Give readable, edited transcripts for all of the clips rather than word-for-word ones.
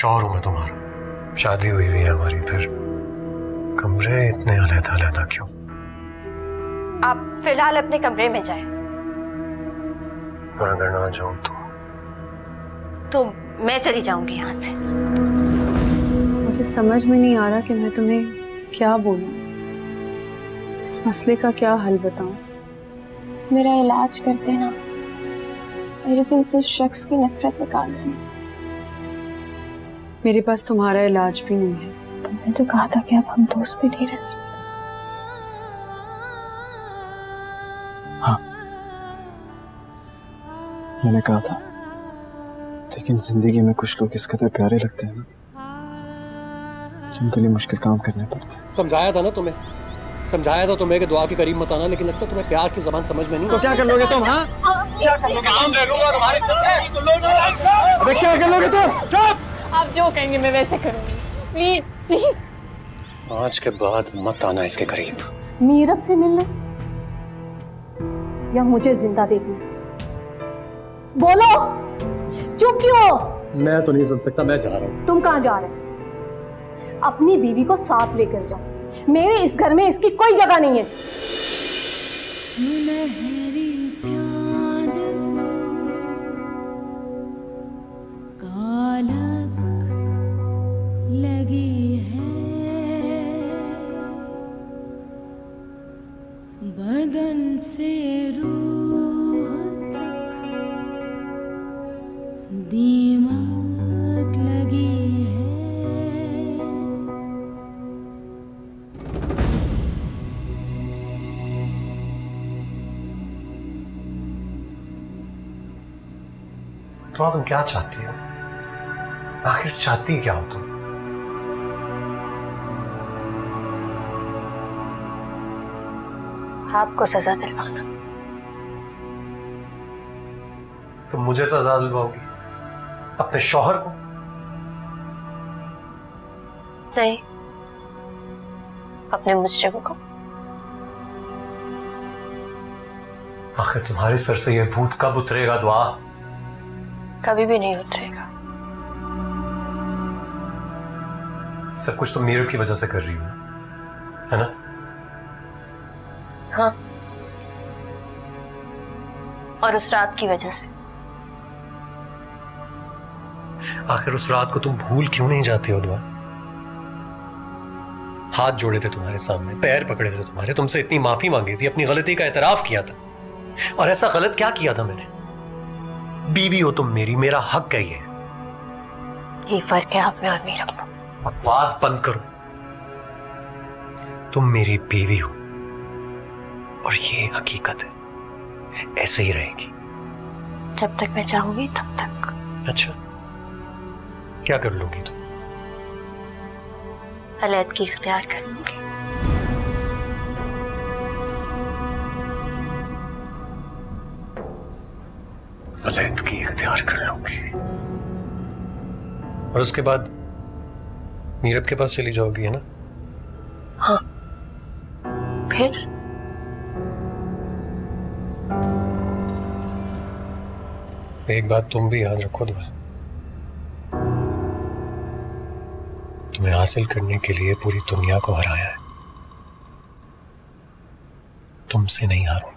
शौहर हूं मैं तुम्हारा, शादी हुई है हमारी, फिर कमरे इतने अलग-अलग क्यों? आप फिलहाल अपने कमरे में जाएं। और अगर ना जाऊं तो मैं चली जाऊंगी यहाँ से। मुझे समझ में नहीं आ रहा कि मैं तुम्हें क्या बोलूं, इस मसले का क्या हल बताऊं। मेरा इलाज कर देना, मेरे दिल से उस शख्स की नफरत निकाल दी। मेरे पास तुम्हारा इलाज भी नहीं है। तुमने तो कहा था कि अब हम दोस्त भी नहीं रह सकते। हाँ, मैंने कहा था, लेकिन जिंदगी में कुछ लोग इस कदर प्यारे लगते हैं ना कि उनके लिए मुश्किल काम करने पड़ते हैं। समझाया था ना तुम्हें, समझाया था तुम्हें कि दुआ के करीब मत आना, लेकिन लगता तुम्हें प्यार की ज़बान समझ में नहीं। तो क्या कर लोगे तुम? हाँ, क्या कर लोगे? काम ले लूंगा तुम्हारी सब। अबे क्या कर लोगे तुम? चुप! आप जो कहेंगे मैं वैसे करूंगी। प्लीज प्लीज, आज के बाद मत आना इसके करीब। मीरब से मिलना या मुझे जिंदा देखना? बोलो, चुप क्यों हो? मैं तो नहीं सुन सकता, मैं जा रहा हूँ। तुम कहाँ जा रहे हो? अपनी बीवी को साथ लेकर जाओ, मेरे इस घर में इसकी कोई जगह नहीं है। सुनहरी चाँद को कालक लगी है, बदन से रूह तक दीमक लगी है। तो तुम क्या चाहती हो? आखिर चाहती क्या हो तुम? आपको सजा दिलवाना। तुम मुझे सजा दिलवाओगी? अपने शौहर को? नहीं, अपने मुजरिम को। आखिर तुम्हारे सर से यह भूत कब उतरेगा दुआ? कभी भी नहीं उतरेगा। सब कुछ तुम मीरब की वजह से कर रही हो, है ना? हाँ, और उस रात की वजह से। आखिर उस रात को तुम भूल क्यों नहीं जाती हो दुआ? हाथ जोड़े थे तुम्हारे सामने, पैर पकड़े थे तुम्हारे, तुमसे इतनी माफी मांगी थी, अपनी गलती का एतराफ किया था। और ऐसा गलत क्या किया था मैंने? बीवी हो तुम मेरी, मेरा हक है ये फर्क है आप में और मीरब में। बकवास बंद करो। तुम मेरी बीवी हो और ये हकीकत है, ऐसे ही रहेगी जब तक मैं चाहूंगी तब तक। अच्छा, क्या कर लोगी तुम? अलैदगी इख्तियार कर लूंगी। अलैदगी इख्तियार कर लूंगी और उसके बाद मीरब के पास चली जाओगी, है ना? हाँ, फिर एक बात तुम भी याद रखो दुआ, तुम्हें हासिल करने के लिए पूरी दुनिया को हराया है, तुमसे नहीं हारूंगा।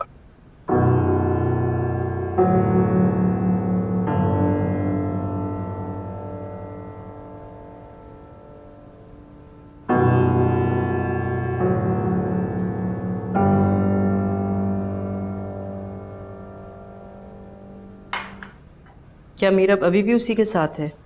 क्या मीरब अभी भी उसी के साथ है?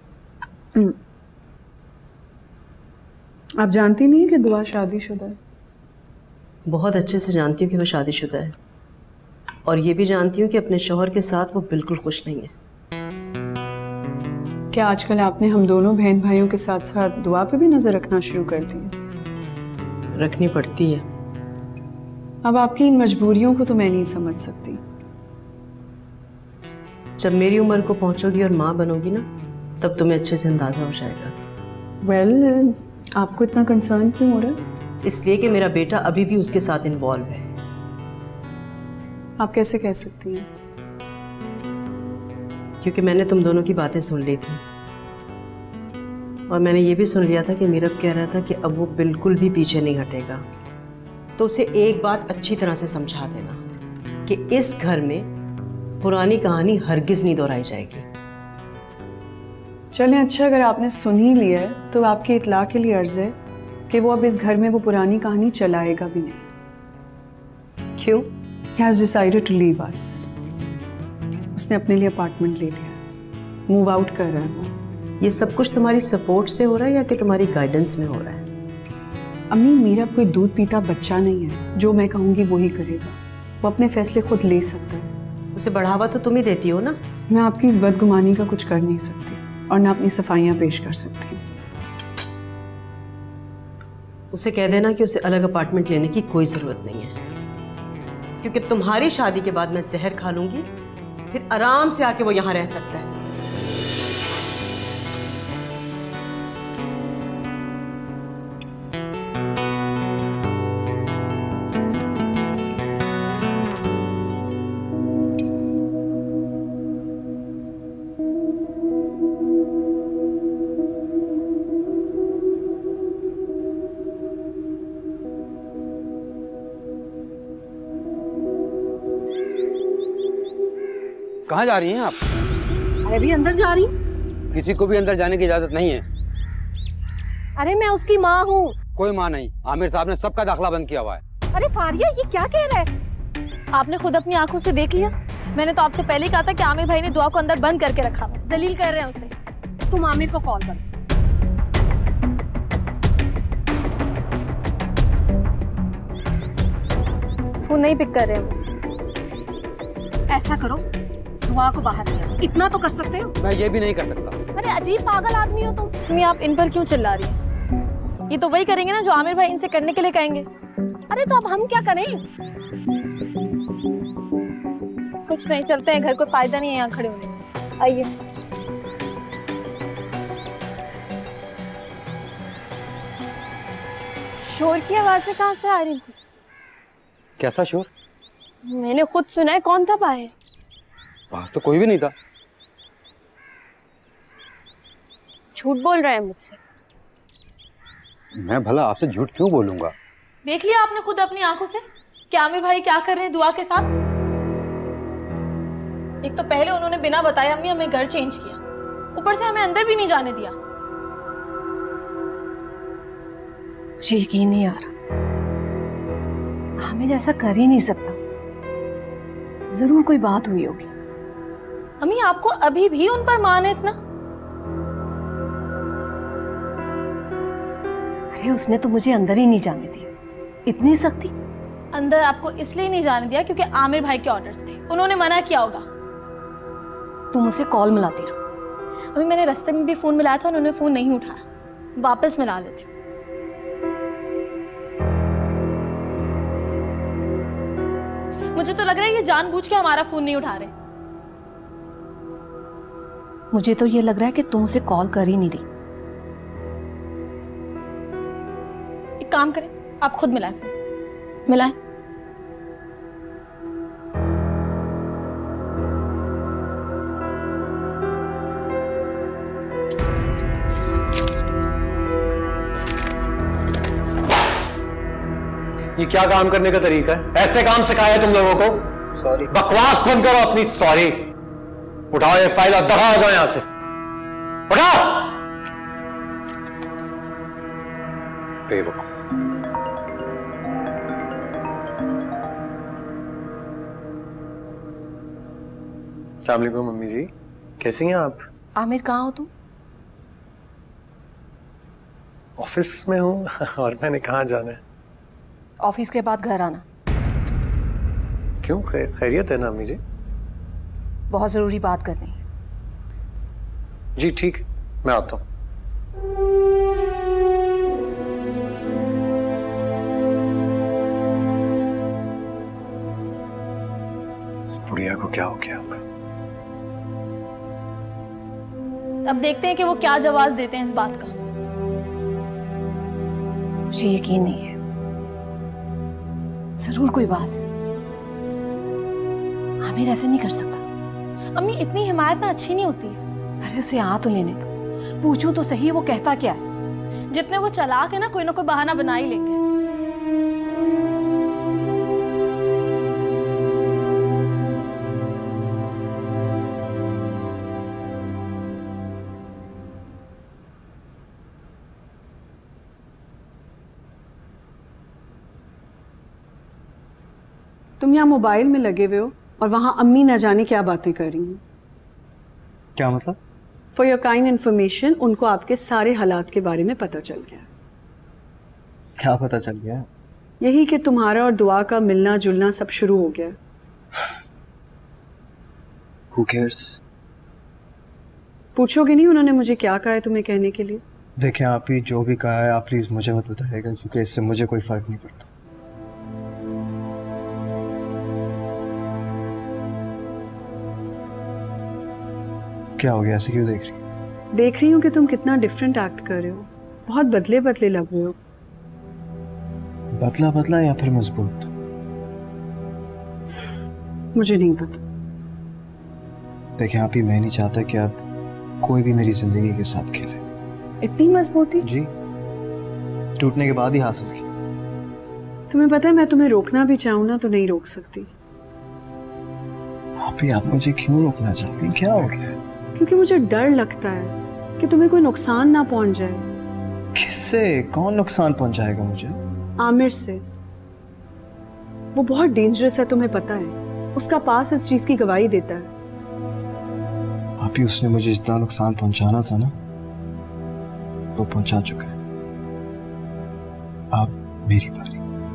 आप जानती नहीं कि दुआ शादीशुदा है? बहुत अच्छे से जानती हूँ कि वो शादीशुदा है, और ये भी जानती हूँ कि अपने शौहर के साथ वो बिल्कुल खुश नहीं है। क्या आजकल आपने हम दोनों बहन भाइयों के साथ साथ दुआ पे भी नजर रखना शुरू कर दी? रखनी पड़ती है। अब आपकी इन मजबूरियों को तो मैं नहीं समझ सकती। जब मेरी उम्र को पहुंचोगी और माँ बनोगी ना, तब तुम्हें अच्छे से अंदाजा हो जाएगा। वेल, आपको इतना कंसर्न क्यों हो रहा है? इसलिए कि मेरा बेटा अभी भी उसके साथ इन्वॉल्व है। आप कैसे कह सकती हैं? क्योंकि मैंने तुम दोनों की बातें सुन ली थी। और मैंने ये भी सुन लिया था कि मीरब कह रहा था कि अब वो बिल्कुल भी पीछे नहीं हटेगा। तो उसे एक बात अच्छी तरह से समझा देना कि इस घर में पुरानी कहानी हरगिज नहीं दोहराई जाएगी। चलें, अच्छा अगर आपने सुन ही लिया है तो आपकी इत्ला के लिए अर्ज है कि वो अब इस घर में वो पुरानी कहानी चलाएगा भी नहीं। क्यों? He has decided to leave us. उसने अपने लिए अपार्टमेंट ले लिया, मूव आउट कर रहा है वो। ये सब कुछ तुम्हारी सपोर्ट से हो रहा है या कि तुम्हारी गाइडेंस में हो रहा है? अम्मी, मेरा कोई दूध पीता बच्चा नहीं है, जो मैं कहूँगी वो ही करेगा। वो अपने फैसले खुद ले सकता है। उसे बढ़ावा तो तुम ही देती हो ना। मैं आपकी इस बदगुमानी का कुछ कर नहीं सकती और ना अपनी सफाइयाँ पेश कर सकती। उसे कह देना कि उसे अलग अपार्टमेंट लेने की कोई जरूरत नहीं है, क्योंकि तुम्हारी शादी के बाद मैं जहर खा लूंगी, फिर आराम से आके वो यहाँ रह सकता है। कहाँ जा रही हैं आप? अरे भी अंदर जा रही हूँ। किसी को भी अंदर जाने की इजाजत नहीं है। अरे मैं उसकी माँ हूँ। कोई माँ नहीं, आमिर साहब ने सबका दाखिला बंद किया हुआ है। अरे फारिया, ये क्या कह रहा है? आपने खुद अपनी आंखों से देख लिया। मैंने तो आपसे पहले ही कहा था कि आमिर भाई ने दुआ को अंदर बंद करके रखा हुआ है, जलील कर रहे हैं उसे। तुम आमिर को कॉल करो। फोन नहीं पिक कर रहे हैं। ऐसा करो, दुआ को बाहर ले आओ। इतना तो कर सकते हो। मैं ये भी नहीं कर सकता। अरे अजीब पागल आदमी हो तुम। मम्मी, आप इन पर क्यों चिल्ला रही हैं? ये तो वही करेंगे ना जो आमिर भाई इनसे करने के लिए कहेंगे। अरे तो अब हम क्या करें? कुछ नहीं, चलते हैं घर, कोई फायदा नहीं है यहाँ खड़े होने का। आइए। शोर की आवाज़ें कहाँ से आ रही थी? कैसा शोर? मैंने खुद सुना है। कौन था बाहर? बाहर तो कोई भी नहीं था। झूठ बोल रहा है मुझसे। मैं भला आपसे झूठ क्यों बोलूंगा? देख लिया आपने खुद अपनी आंखों से कि आमिर भाई क्या कर रहे हैं दुआ के साथ। एक तो पहले उन्होंने बिना बताए अम्मी हमें घर चेंज किया, ऊपर से हमें अंदर भी नहीं जाने दिया। मुझे यकीन नहीं आ रहा। आमिर ऐसा कर ही नहीं सकता। जरूर कोई बात हुई होगी। अम्मी, आपको अभी भी उन पर मान है इतना? अरे उसने तो मुझे अंदर ही नहीं जाने दी। इतनी सख्ती? अंदर आपको इसलिए नहीं जाने दिया क्योंकि आमिर भाई के ऑर्डर्स थे, उन्होंने मना किया होगा। तुम उसे कॉल मिलाती रहो। अभी मैंने रास्ते में भी फोन मिलाया था, उन्होंने फोन नहीं उठाया। वापस मिला लेती हूँ। मुझे तो लग रहा है ये जानबूझ के हमारा फोन नहीं उठा रहे। मुझे तो ये लग रहा है कि तुम उसे कॉल कर ही नहीं रही। एक काम करें, आप खुद मिलाएं फोन। मिलाएं। ये क्या काम करने का तरीका है? ऐसे काम सिखाया तुम लोगों को? सॉरी। बकवास बंद करो अपनी। सॉरी। उठाओ ये फाइल और दफा हो जाओ यहां से। उठाओ। बेवकूफ। अस्सलाम वालेकुम मम्मी जी, कैसी हैं आप? आमिर, कहाँ हो तुम? ऑफिस में हूं। और मैंने कहाँ जाना है? ऑफिस के बाद घर आना। क्यों? खैरियत है ना अम्मी जी? बहुत जरूरी बात करनी है। जी ठीक, मैं आता हूं। इस बुढ़िया को क्या हो गया? अब देखते हैं कि वो क्या जवाब देते हैं इस बात का। मुझे यकीन नहीं है। जरूर कोई बात है। आमिर ऐसे नहीं कर सकता। अम्मी, इतनी हिमायत ना अच्छी नहीं होती है। अरे उसे आ तो लेने दो। पूछूं तो सही वो कहता क्या है। जितने वो चालाक है ना, कोई ना कोई बहाना बना ही लेंगे। तुम यहाँ मोबाइल में लगे हुए हो और वहाँ अम्मी न जाने क्या बातें कर रही हैं। क्या मतलब? फॉर योर काइंड इन्फॉर्मेशन, उनको आपके सारे हालात के बारे में पता चल गया। क्या पता चल गया? यही कि तुम्हारा और दुआ का मिलना जुलना सब शुरू हो गया। Who cares? पूछोगे नहीं उन्होंने मुझे क्या कहा है तुम्हें कहने के लिए? देखिए आप ही जो भी कहा है आप प्लीज मुझे मत बताइएगा, क्योंकि इससे मुझे कोई फर्क नहीं पड़ता। क्या हो गया, ऐसे क्यों देख रही हो? देख रही हूँ कि तुम कितना डिफरेंट एक्ट कर रहे हो। बहुत बदले बदले लग रहे हो। बदला बदला या फिर मजबूत? मुझे नहीं पता। देखिए आप ही, मैं नहीं चाहता कि आप कोई भी मेरी जिंदगी के साथ खेले। इतनी मजबूती? जी, टूटने के बाद ही हासिल की। तुम्हें पता है मैं तुम्हें रोकना भी चाहूँ ना तो नहीं रोक सकती। आप मुझे क्यों रोकना चाहती? क्या हो गया? क्योंकि मुझे डर लगता है कि तुम्हें कोई नुकसान ना पहुंच जाए। किससे? कौन नुकसान पहुंचाएगा मुझे? आमिर से। वो बहुत डेंजरस है, तुम्हें पता है। उसका पास इस चीज की गवाही देता है। अभी उसने मुझे जितना नुकसान पहुंचाना था ना, वो पहुंचा चुका है। अब मेरी बारी।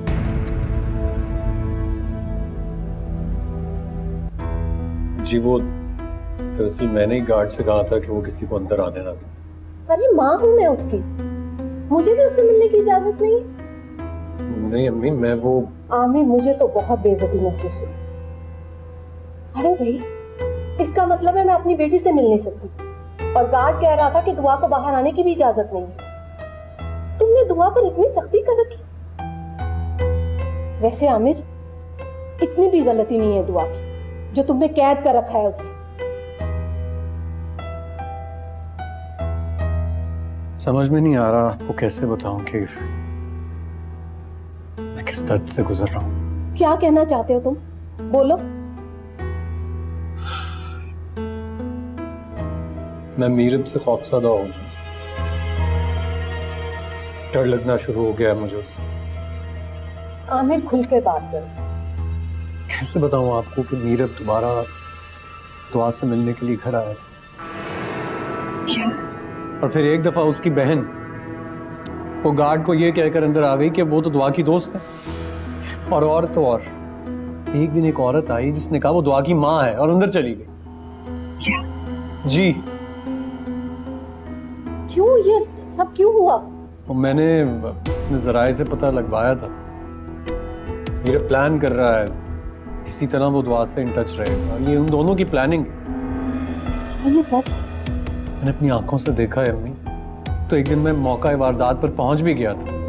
जी वो दरअसल मैंने ही गार्ड से कहा था कि वो किसी को अंदर आने ना दे। अरे माँ हूँ मैं उसकी, मुझे भी उससे मिलने की इजाजत नहीं? नहीं अम्मी, मैं वो आमिर, मुझे तो बहुत बेइज्जती महसूस हुई। अरे भाई, इसका मतलब है मैं अपनी बेटी से मिल नहीं सकती, और गार्ड कह रहा था कि दुआ को बाहर आने की भी इजाजत नहीं है। तुमने दुआ पर इतनी सख्ती कर रखी। वैसे आमिर, इतनी भी गलती नहीं है दुआ की जो तुमने कैद कर रखा है उसे। समझ में नहीं आ रहा आपको कैसे बताऊं कि मैं किस दर्द से गुजर रहा हूं। क्या कहना चाहते हो तुम? बोलो। मैं मीरब से खौफजदा हूं। डर लगना शुरू हो गया है मुझे उससे। आमिर, खुल के बात करो। कैसे बताऊं आपको कि मीरब दोबारा दुआ से मिलने के लिए घर आया था। क्या? और फिर एक दफा उसकी बहन वो गार्ड को ये कहकर अंदर आ गई कि वो तो दुआ की दोस्त है। और तो और एक दिन एक औरत आई जिसने कहा वो दुआ की माँ है और अंदर चली गई। क्या? जी। क्यों? ये सब क्यों हुआ? वो मैंने अपने जराए से पता लगवाया था। मेरा प्लान कर रहा है किसी तरह वो दुआ से इन टच रहेगा। ये उन दोनों की प्लानिंग है। ये सच? मैंने अपनी आंखों से देखा है अम्मी। तो एक दिन मैं मौका वारदात पर पहुंच भी गया था।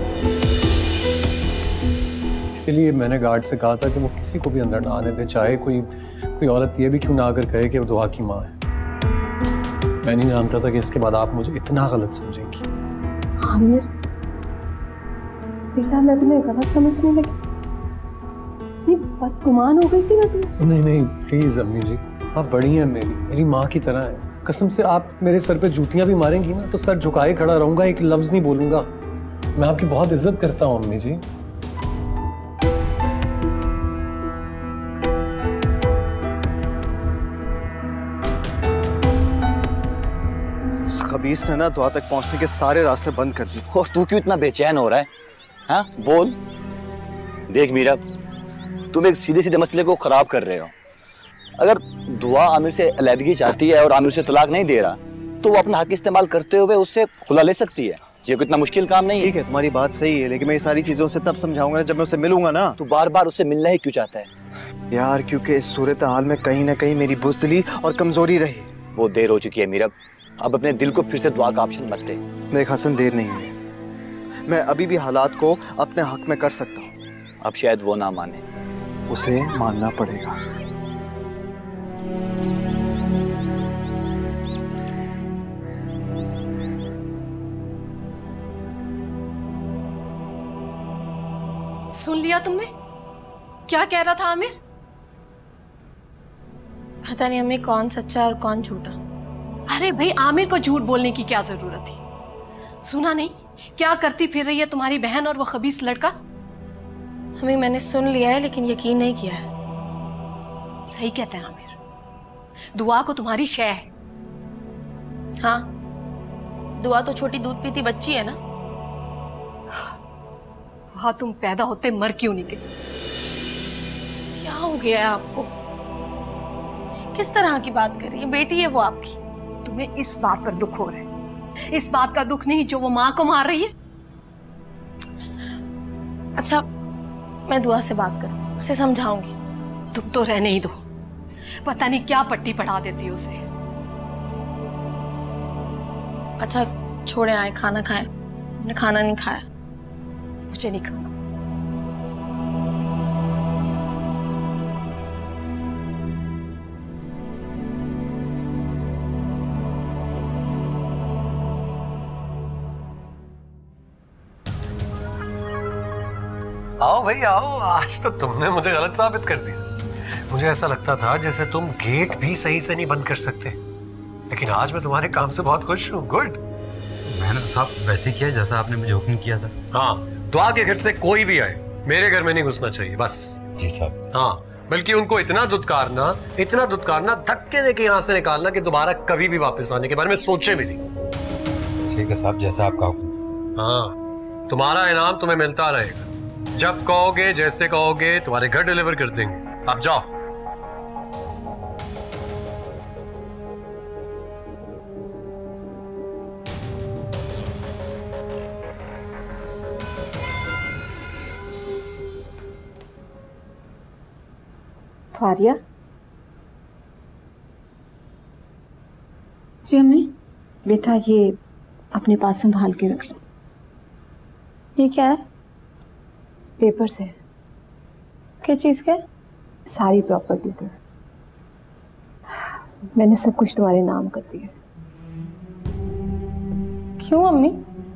इसलिए मैंने गार्ड से कहा था कि वो किसी को भी अंदर ना आने दे, चाहे कोई औरत ये भी क्यों ना आकर कहे कि वो दुआ की माँ है। मैं नहीं जानता था कि इसके बाद आप मुझे इतना गलत समझेंगी। आमिर, बेटा मैं तुम्हें गलत समझने लगी। इतनी बदगुमान हो गई थी मैं तुमसे। नहीं प्लीज अम्मी जी, आप बड़ी हैं, मेरी माँ की तरह है। कसम से आप मेरे सर पे जूतियां भी मारेंगी ना तो सर झुकाए खड़ा रहूंगा, एक लफ्ज नहीं बोलूंगा। मैं आपकी बहुत इज्जत करता हूँ अम्मी जी। उस खबीस ने ना दुआ तक पहुंचने के सारे रास्ते बंद कर दिए। और तू क्यों इतना बेचैन हो रहा है? हाँ बोल। देख मीरा, तुम एक सीधे सीधे मसले को खराब कर रहे हो। अगर दुआ आमिर से अलहदगी चाहती है और आमिर से तलाक नहीं दे रहा तो वो अपना हक इस्तेमाल करते हुए उससे खुला ले सकती है। ये कोई इतना मुश्किल काम नहीं है। ठीक है, तुम्हारी बात सही है, लेकिन मैं ये सारी चीजों से तब समझाऊंगा जब मैं उससे मिलूंगा ना। तू बार बार उससे मिलना ही क्यों चाहता है? यार क्योंकि इस सूरत हाल में कहीं ना कहीं मेरी बुज़दिली और कमजोरी रही। वो देर हो चुकी है मीरा, अब अपने दिल को फिर से दुआ का ऑप्शन मत दे। देख हसन, देर नहीं हुई। मैं अभी भी हालात को अपने हक में कर सकता हूँ। अब शायद वो ना माने। उसे मानना पड़ेगा। सुन लिया तुमने क्या कह रहा था आमिर? पता नहीं अम्मी कौन सच्चा और कौन झूठा। अरे भाई आमिर को झूठ बोलने की क्या जरूरत थी? सुना नहीं क्या करती फिर रही है तुम्हारी बहन और वो खबीस लड़का? अम्मी मैंने सुन लिया है लेकिन यकीन नहीं किया है। सही कहते हैं आमिर, दुआ को तुम्हारी शय है। हाँ, दुआ तो छोटी दूध पीती बच्ची है ना। वहां तुम पैदा होते मर क्यों नहीं गई? क्या हो गया है आपको? किस तरह की बात कर रही है? बेटी है वो आपकी। तुम्हें इस बात पर दुख हो रहा है, इस बात का दुख नहीं जो वो माँ को मार रही है। अच्छा, मैं दुआ से बात करूंगी, उसे समझाऊंगी। तुम तो रहने ही दो, पता नहीं क्या पट्टी पढ़ा देती हो उसे। अच्छा छोड़े, आए खाना खाएं। हमने खाना नहीं खाया। मुझे नहीं खाना। आओ भाई आओ, आज तो तुमने मुझे गलत साबित कर दिया। मुझे ऐसा लगता था जैसे तुम गेट भी सही से नहीं बंद कर सकते, लेकिन आज मैं तुम्हारे काम से बहुत खुश हूँ। गुड। मैंने तो साहब वैसे किया जैसा आपने मुझे हुक्म किया था। हाँ, दुआ के घर से कोई भी आए मेरे घर में नहीं घुसना चाहिए, बस। जी साहब। हाँ, बल्कि उनको इतना दुत्कारना धक्के देके यहाँ से निकालना कि दोबारा कभी भी वापस आने के बारे में सोचे भी नहीं। ठीक है साहब, जैसा आपका हुक्म। हाँ, तुम्हारा इनाम तुम्हें मिलता रहेगा। जब कहोगे, जैसे कहोगे, तुम्हारे घर डिलीवर कर देंगे। अब जाओ। फारिया। जी अम्मी। बेटा ये अपने पास संभाल के रख लो। ये क्या है? पेपर्स है। किस चीज के? सारी प्रॉपर्टी के। मैंने सब कुछ तुम्हारे नाम कर दिया। क्यों अम्मी?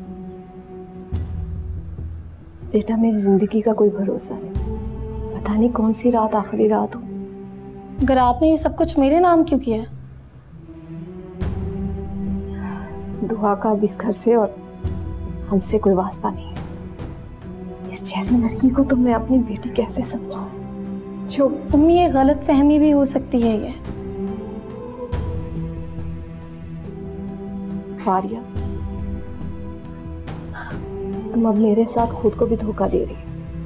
बेटा मेरी जिंदगी का कोई भरोसा नहीं, पता नहीं कौन सी रात आखिरी रात हो। अगर आपने ये सब कुछ मेरे नाम क्यों किया है? दुआ का अब इस घर से और हमसे कोई वास्ता नहीं है। इस जैसी लड़की को तो मैं अपनी बेटी कैसे समझूं? जो अम्मी, ये गलत फहमी भी हो सकती है। ये फारिया, तुम अब मेरे साथ खुद को भी धोखा दे रही हो।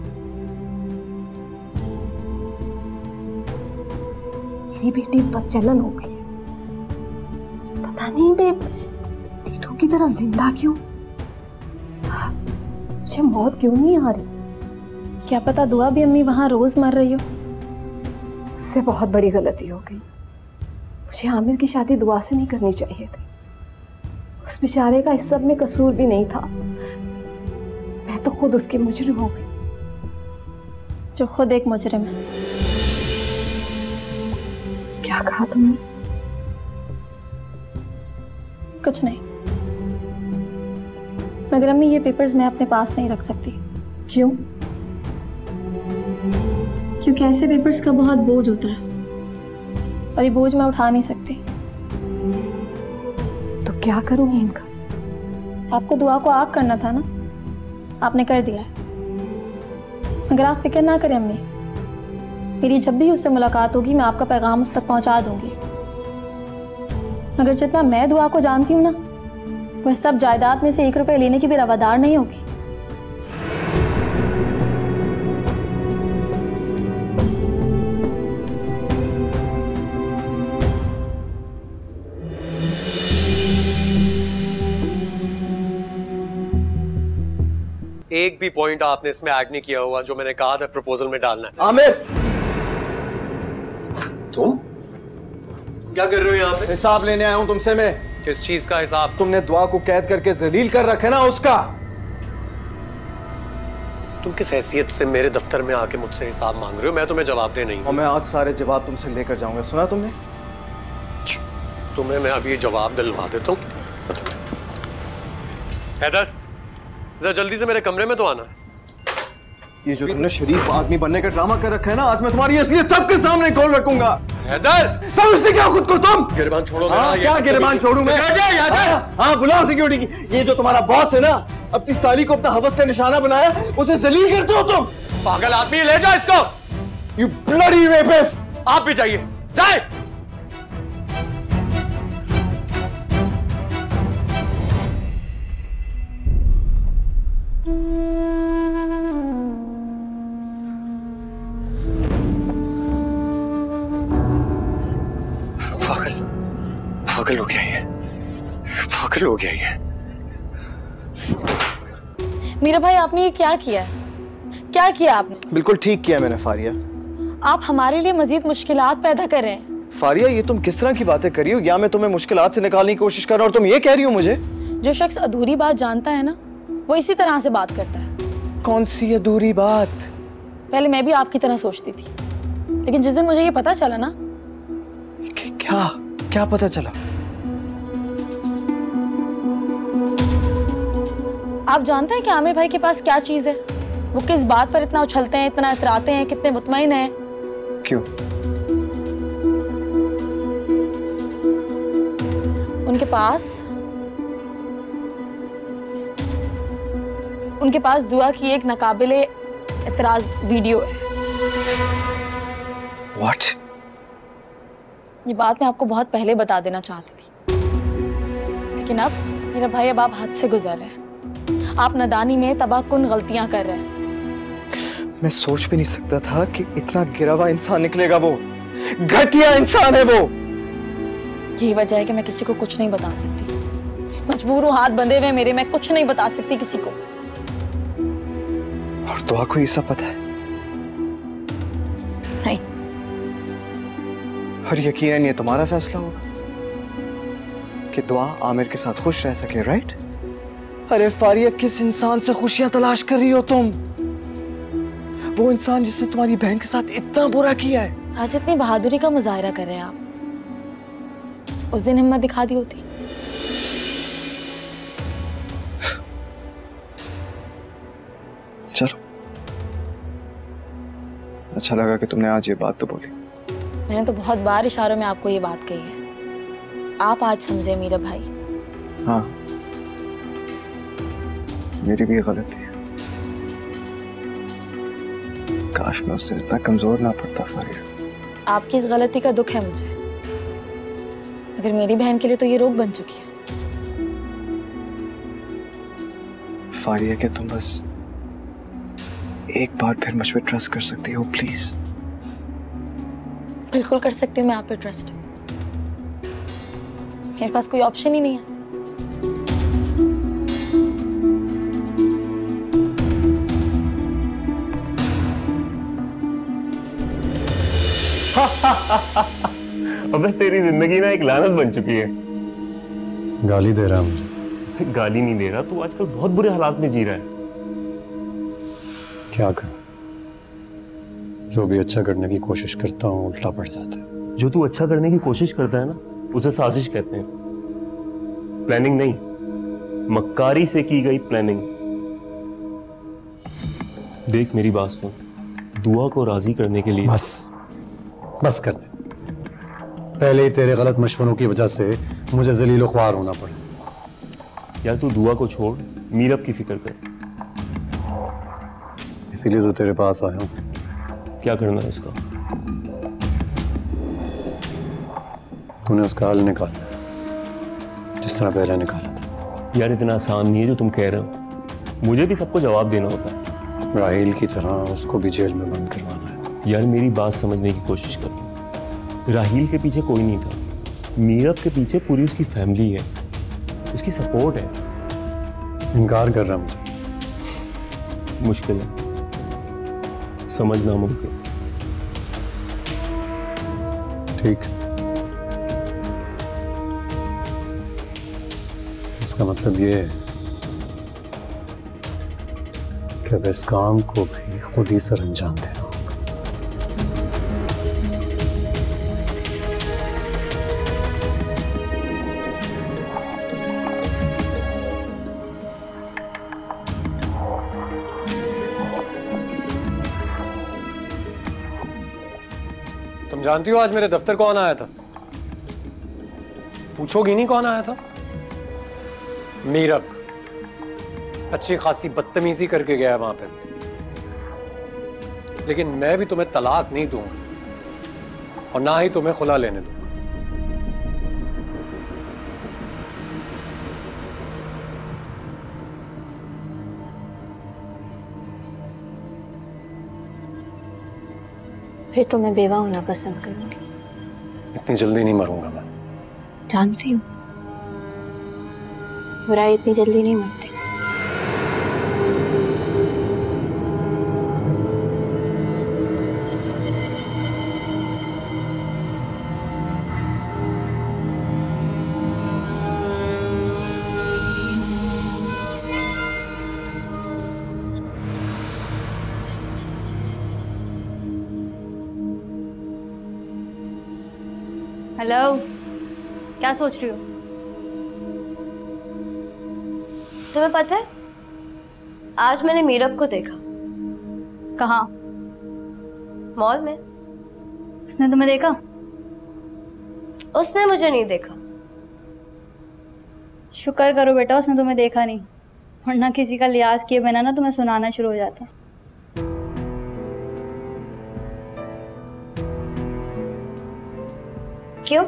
मेरी बेटी बदचलन हो गई, पता नहीं मैं टीटू की तरह जिंदा क्यों? मुझे मौत क्यों नहीं आ रही? क्या पता दुआ भी अम्मी वहां रोज मर रही हो। उससे बहुत बड़ी गलती हो गई। मुझे आमिर की शादी दुआ से नहीं करनी चाहिए थी। उस बेचारे का इस सब में कसूर भी नहीं था। मैं तो खुद उसकी मुजरिम हो गई। जो खुद एक मुजरिम है। क्या कहा तुमने? कुछ नहीं, मगर अम्मी ये पेपर्स मैं अपने पास नहीं रख सकती। क्यों? क्योंकि ऐसे पेपर्स का बहुत बोझ होता है और ये बोझ मैं उठा नहीं सकती। तो क्या करूंगी इनका? आपको दुआ को आग करना था ना, आपने कर दिया है। मगर आप फिक्र ना करें अम्मी, मेरी जब भी उससे मुलाकात होगी मैं आपका पैगाम उस तक पहुंचा दूंगी। मगर जितना मैं दुआ को जानती हूँ ना, वह सब जायदाद में से 1 रुपए लेने की भी रवादार नहीं होगी। एक भी पॉइंट आपने इसमें ऐड नहीं किया हुआ जो मैंने कहा था प्रपोजल में डालना है। आमिर, तुम क्या कर रहे हो यहाँ पे? हिसाब लेने आया हूँ तुमसे मैं। किस चीज का हिसाब? तुमने दुआ को कैद करके जलील कर रखा ना, उसका। तुम किस हैसियत से मेरे दफ्तर में आके मुझसे हिसाब मांग रहे हो? मैं तुम्हें जवाब दे नहीं। और मैं आज सारे जवाब तुमसे लेकर जाऊंगा, सुना तुमने? तुम्हें मैं अभी जवाब दिलवा देता हूँ। हैदर, जरा जल्दी से मेरे कमरे में तो आना। ये जो तुमने शरीफ आदमी बनने का ड्रामा कर रखा है ना, आज मैं तुम्हारी असलियत सबके सामने खोल रखूंगा। हैदर, समझते क्या खुद को तुम? गिरबान छोड़ो ना। क्या गिरबान छोड़ू मैं? हाँ, बुलाओ सिक्योरिटी की। ये जो तुम्हारा बॉस है ना, अपनी साली को अपना हवस का निशाना बनाया, उसे जलील करते हो तुम। पागल आदमी, ले जाओ इसको। You bloody rapist. आप भी जाइए, जाए। पागल हो गया ये, पागल हो गया ये। मीरा भाई, आपने ये क्या किया? क्या किया आपने? बिल्कुल ठीक किया मैंने फारिया। आप हमारे लिए मजीद मुश्किलात पैदा कर रहे हैं। फारिया, ये तुम किस तरह की बातें कर रही हो? या मैं तुम्हें मुश्किलात से निकालने की कोशिश कर रहा हूं और तुम ये कह रही हो मुझे? जो शख्स अधूरी बात जानता है ना, वो इसी तरह से बात करता है। कौन सी अधूरी बात? पहले मैं भी आपकी तरह सोचती थी, लेकिन जिस दिन मुझे ये पता चला ना। क्या क्या पता चला? आप जानते हैं कि आमिर भाई के पास क्या चीज है? वो किस बात पर इतना उछलते हैं, इतना इतराते हैं, कितने मुतमईन हैं? क्यों? उनके पास दुआ की एक नाकाबिले इतराज वीडियो है। What? ये बात मैं आपको बहुत पहले बता देना चाहती थी, लेकिन अब मेरा भाई, अब आप हद से गुजर रहे हैं। आप नादानी में तबाहकुन गलतियां कर रहे हैं। मैं सोच भी नहीं सकता था कि इतना गिरा हुआ इंसान निकलेगा। वो घटिया इंसान है वो। यही वजह है कि मैं किसी को कुछ नहीं बता सकती। मजबूर हूँ, हाथ बंधे हुए मेरे, मैं कुछ नहीं बता सकती किसी को। और दुआ को ये सब पता है? नहीं। और यकीनन ये तुम्हारा फैसला होगा कि दुआ आमिर के साथ खुश रह सके, राइट? अरे फारिया, किस इंसान से खुशियां तलाश कर रही हो तुम? वो इंसान जिसने तुम्हारी बहन के साथ इतना बुरा किया है। आज इतनी बहादुरी का मुजाहरा कर रहे हैं आप, उस दिन हिम्मत दिखा दी होती। चलो, अच्छा लगा कि तुमने आज ये बात तो बोली। मैंने तो बहुत बार इशारों में आपको ये बात कही है, आप आज समझे मीरा भाई। हाँ, मेरी भी गलती है। काश मैं उससे इतना कमजोर ना पड़ता फारिया। आपकी इस गलती का दुख है मुझे, मगर मेरी बहन के लिए तो ये रोग बन चुकी है। फारिया, क्या तुम बस एक बार फिर मुझ पे ट्रस्ट कर सकती हो प्लीज? बिल्कुल कर सकती हूँ मैं आप पे ट्रस्ट। मेरे पास कोई ऑप्शन ही नहीं है। अबे तेरी जिंदगी ना एक लानत बन चुकी है। गाली दे रहा है मुझे? गाली नहीं दे रहा, तू आजकल बहुत बुरे हालात में जी रहा है। क्या करूं? जो भी अच्छा करने की कोशिश करता हूँ उल्टा पड़ जाता है। जो तू अच्छा करने की कोशिश करता है ना, उसे साजिश कहते हैं। प्लानिंग नहीं, मक्कारी से की गई प्लानिंग। देख मेरी बात सुन, दुआ को राजी करने के लिए बस कर दे। पहले ही तेरे गलत मशवरों की वजह से मुझे जलील ख्वार होना पड़ा। यार तू दुआ को छोड़, मीरब की फिक्र कर। इसीलिए तो तेरे पास आया हूं। क्या करना है उसका? तूने उसका हल निकाला जिस तरह पहले निकाला था। यार इतना आसान नहीं है जो तुम कह रहे हो। मुझे भी सबको जवाब देना होता है। राहील की तरह उसको भी जेल में बंद करवाना है। यार मेरी बात समझने की कोशिश कर। राहील के पीछे कोई नहीं था, मीरब के पीछे पूरी उसकी फैमिली है, उसकी सपोर्ट है। इनकार कर रहा मुझे। मुश्किल है, समझना मुमकिन। ठीक, इसका मतलब ये है कि अब इस काम को भी खुद ही सर अंजाम देना होगा। तुम जानती हो आज मेरे दफ्तर कौन आया था? पूछोगी नहीं कौन आया था? मीरब। अच्छी खासी बदतमीजी करके गया वहां पे। लेकिन मैं भी तुम्हें तलाक नहीं दूंगा और ना ही तुम्हें खुला लेने दूंगा। फिर तो मैं बेवा होना पसंद करूंगी। इतनी जल्दी नहीं मरूंगा मैं। जानती हूँ, बुराई इतनी जल्दी नहीं मरती। हेलो, क्या सोच रही हो? तुम्हें पता है, आज मैंने मीरब को देखा। कहाँ? मॉल में। उसने तुम्हें देखा? उसने मुझे नहीं देखा। शुक्र करो बेटा, उसने तुम्हें देखा नहीं, वरना किसी का लिहाज किए बिना ना तुम्हें सुनाना शुरू हो जाता। क्यों?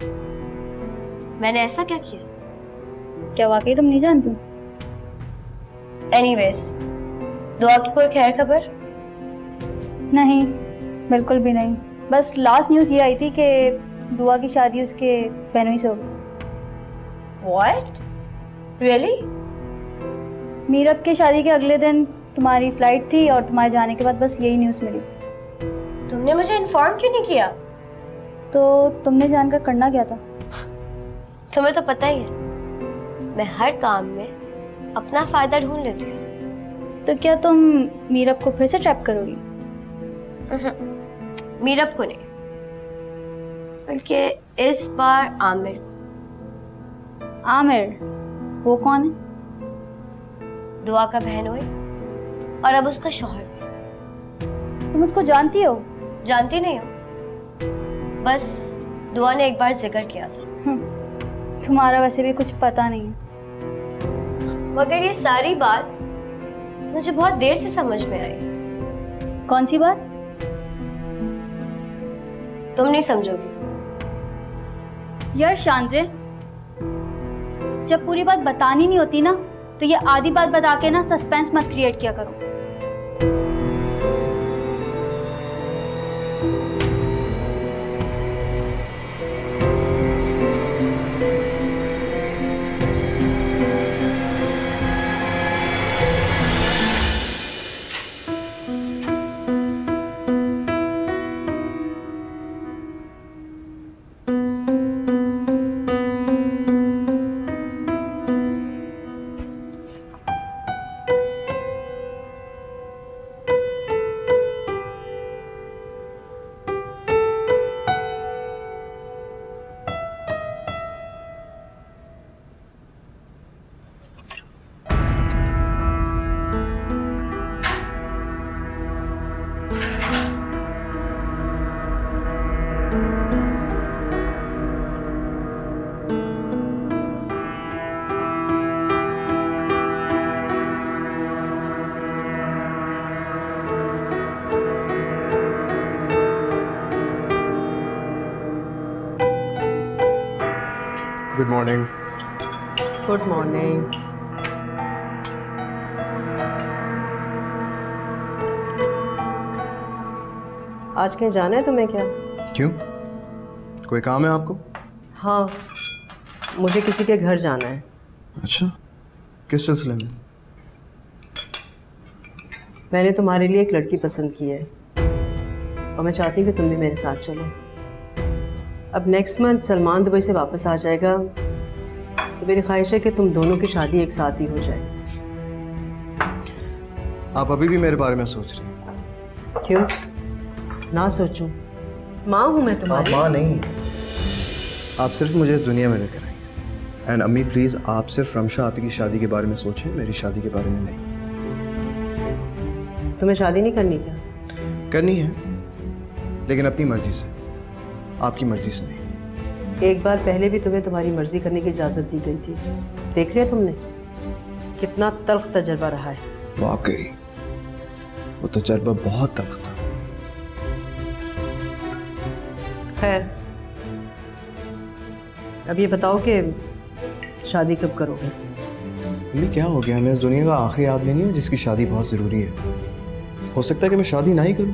मैंने ऐसा क्या किया? क्या वाकई तुम नहीं जानती? एनीवेज, दुआ की कोई खैर खबर? नहीं, बिल्कुल भी नहीं। बस लास्ट न्यूज़ ये आई थी कि दुआ की शादी उसके बहनोई से हो गई। What? Really? मीरब की शादी के अगले दिन तुम्हारी फ्लाइट थी और तुम्हारे जाने के बाद बस यही न्यूज़ मिली। तुमने मुझे इन्फॉर्म क्यों नहीं किया? तो तुमने जानकर करना क्या था? तुम्हें तो पता ही है, मैं हर काम में अपना फायदा ढूंढ लेती हूँ। तो क्या तुम मीरब को फिर से ट्रैप करोगी? मीरब को नहीं, बल्कि इस बार आमिर। आमिर? वो कौन है? दुआ का बहन हुई और अब उसका शौहर भी। तुम उसको जानती हो? जानती नहीं हो, बस दुआ ने एक बार जिक्र किया था। तुम्हारा वैसे भी कुछ पता नहीं है। मगर ये सारी बात मुझे बहुत देर से समझ में आई। कौन सी बात? तुम नहीं समझोगी। यार शांजे, जब पूरी बात बतानी नहीं होती ना, तो ये आधी बात बता के ना सस्पेंस मत क्रिएट किया करो। Good morning. Good morning. आज कहीं जाना है तुम्हें क्या? क्यों, कोई काम है आपको? हाँ, मुझे किसी के घर जाना है। अच्छा, किस सिलसिले में? मैंने तुम्हारे लिए एक लड़की पसंद की है और मैं चाहती हूँ कि तुम भी मेरे साथ चलो। अब नेक्स्ट मंथ सलमान दुबई से वापस आ जाएगा, तो मेरी ख्वाहिश है कि तुम दोनों की शादी एक साथ ही हो जाए। आप अभी भी मेरे बारे में सोच रही हैं? क्यों ना सोचूं? माँ हूँ मैं तुम्हारी। आप माँ नहीं, आप सिर्फ मुझे इस दुनिया में लेकर आई। एंड अम्मी प्लीज़, आप सिर्फ रमशा आपी की शादी के बारे में सोचें, मेरी शादी के बारे में नहीं। तुम्हें शादी नहीं करनी क्या? करनी है, लेकिन अपनी मर्जी से। आपकी मर्जी से नहीं। एक बार पहले भी तुम्हें तुम्हारी मर्जी करने की इजाजत दी गई थी, देख लिया तुमने कितना तल्ख तजर्बा रहा है। वाकई वो तजर्बा बहुत तल्ख था। खैर अब ये बताओ कि शादी कब करोगे? अम्मी क्या हो गया, मैं इस दुनिया का आखिरी आदमी नहीं हूँ जिसकी शादी बहुत ज़रूरी है। हो सकता है कि मैं शादी ना ही करूँ।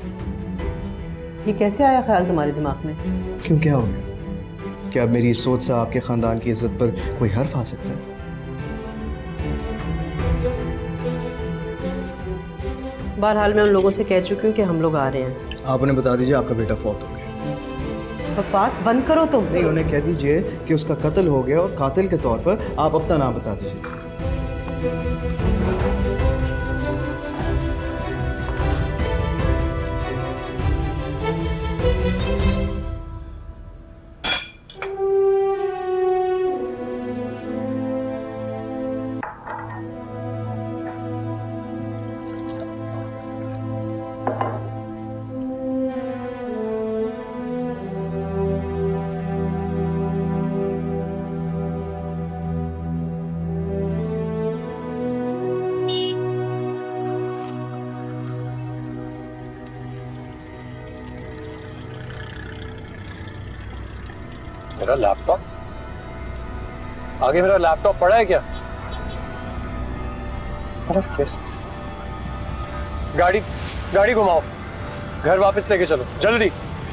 ये कैसे आया ख्याल तुम्हारे दिमाग में? क्यों, क्या हो गया? क्या अब मेरी इस सोच से आपके ख़ानदान की इज्जत पर कोई हर्फ आ सकता है? बहरहाल मैं उन लोगों से कह चुकी हूँ कि हम लोग आ रहे हैं। आप उन्हें बता दीजिए आपका बेटा फौत हो गया। बकवास बंद करो तुम। नहीं, उन्हें कह दीजिए कि उसका कत्ल हो गया और कातिल के तौर पर आप अपना नाम बता दीजिए। मेरा लैपटॉप आगे, मेरा लैपटॉप पड़ा है क्या? अरे फेस, गाड़ी घुमाओ, घर वापस लेके चलो जल्दी।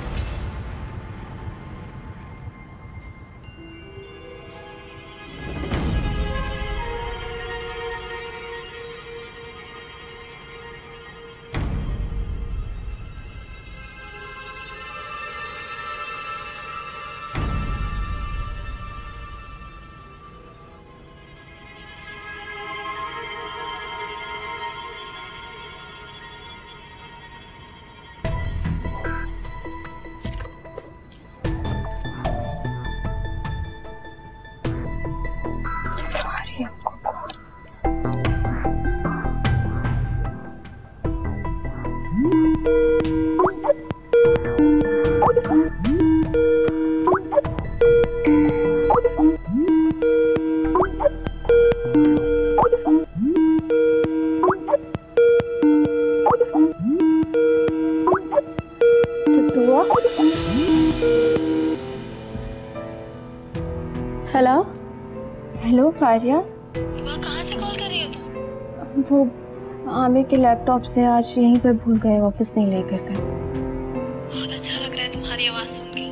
हेलो हेलो फारिया, वह कहाँ से कॉल कर रही हो तुम? वो आमिर के लैपटॉप से आज यहीं पर भूल गए, वापस नहीं लेकर गए। बहुत अच्छा लग रहा है तुम्हारी आवाज सुन के।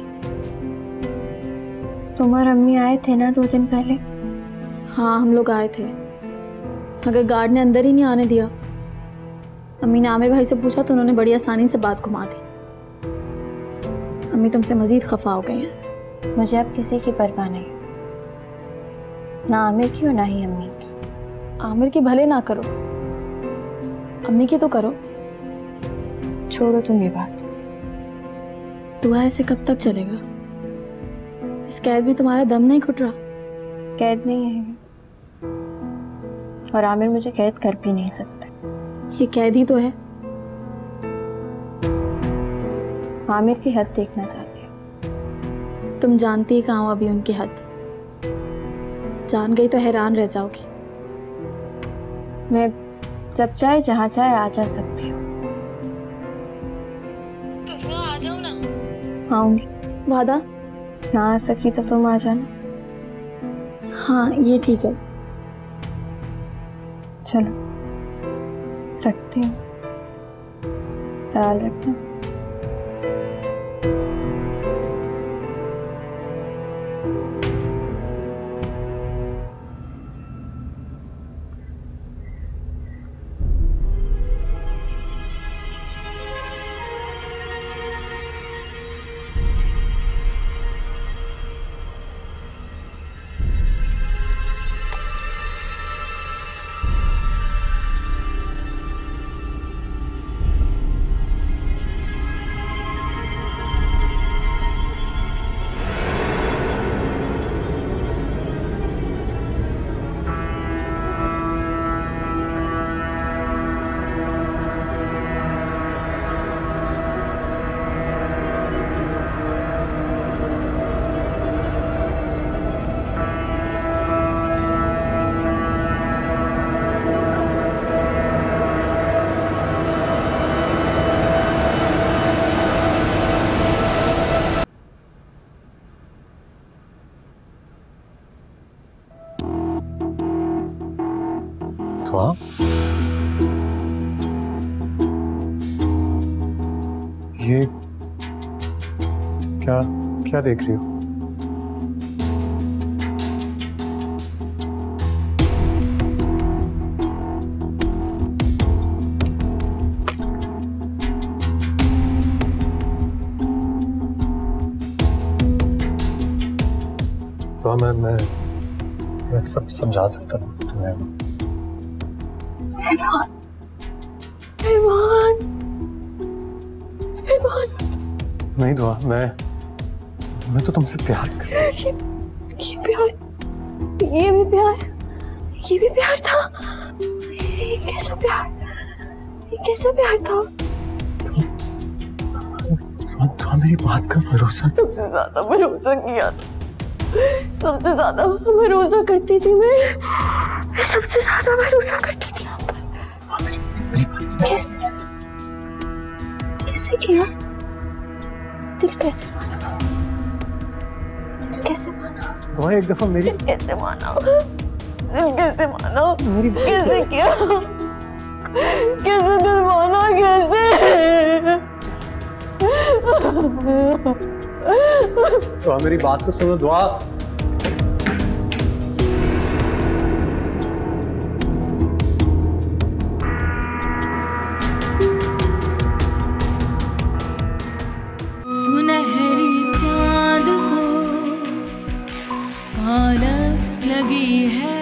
तुम और अम्मी आए थे ना 2 दिन पहले? हाँ हम लोग आए थे, मगर गार्ड ने अंदर ही नहीं आने दिया। अम्मी ने आमिर भाई से पूछा तो उन्होंने बड़ी आसानी से बात घुमा दी। अम्मी तुमसे मजीद खफा हो गई हैं। मुझे अब किसी की परवाह नहीं, ना आमिर की और ना ही अम्मी की। आमिर की भले ना करो, अम्मी की तो करो। छोड़ो तुम ये बात। दुआ ऐसे कब तक चलेगा? इस कैद में तुम्हारा दम नहीं घुट रहा? कैद नहीं है और आमिर मुझे कैद कर भी नहीं सकते। ये कैद ही तो है। आमिर की हद देखना चाहती हूँ। तुम जानती कहाँ हो अभी उनकी हद? जान गई तो हैरान रह जाओगी। मैं जब चाहे जहाँ चाहे आ जा सकती हूँ। तो आ जाओ ना। आऊंगी। वादा? ना आ सकी तो तुम आ जाना। हाँ ये ठीक है। चलो रखती हूँ, ख्याल रखना। दुआ, ये क्या क्या देख रही हो? तो मैं सब समझा सकता हूँ तुम्हें। नहीं दुआ, मैं तो तुमसे प्यार कर। ये प्यार, ये भी प्यार, ये भी प्यार था। ये कैसा प्यार, ये कैसा प्यार था? तुम मेरी बात का भरोसा, सबसे ज्यादा भरोसा किया था, सबसे ज्यादा भरोसा करती थी मैं सबसे ज्यादा भरोसा करती थी आप पर। कैसे किया? दिल कैसे माना? दिल कैसे माना? दुआ एक दफा मेरी, दिल कैसे माना? दिल कैसे माना? कैसे किया? कैसे दिल माना? कैसे? दुआ मेरी बात तो सुनो दुआ। सुनहरी चांद को कालक लगी है।